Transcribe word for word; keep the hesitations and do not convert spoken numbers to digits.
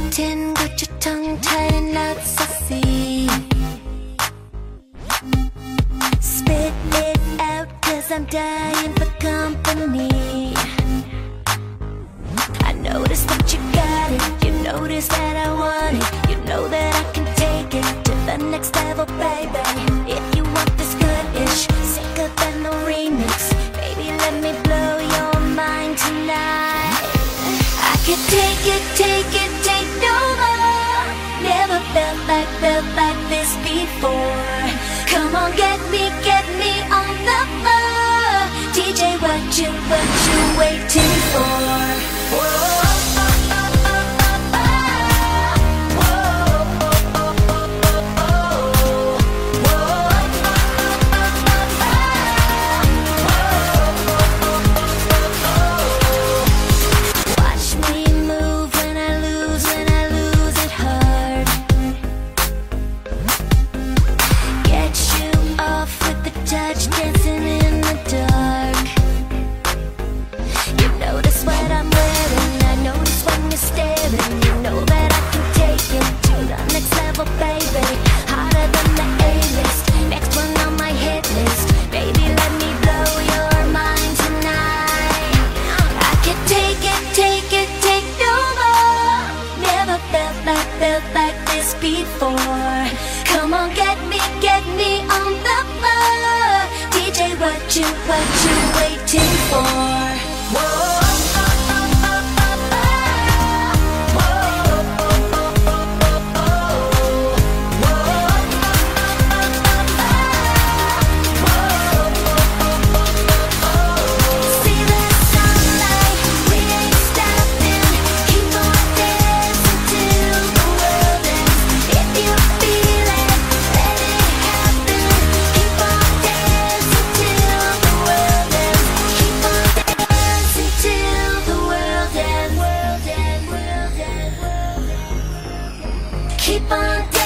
pretend, got your tongue tied and not sexy. Spit it out, cause I'm dying for company. I noticed that you got it, you noticed that I want it. You know that I can take it to the next level, baby. If you want this good-ish, sicker than the remix, baby, let me blow your mind tonight. I can take it, take it, take no more. Never felt like, felt like this before. Come on, get me, get me on the floor. D J, what you, what you waiting for? Whoa. Dancing in the dark. You notice what I'm wearing, I notice when you're staring. You know that I can take it to the next level, baby. Hotter than the A-list, next one on my hit list. Baby, let me blow your mind tonight. I can take it, take it, take no more. Never felt like, felt like this before. Come on, get me, get me on the floor. D J, what you, what you waiting for? Whoa. Keep on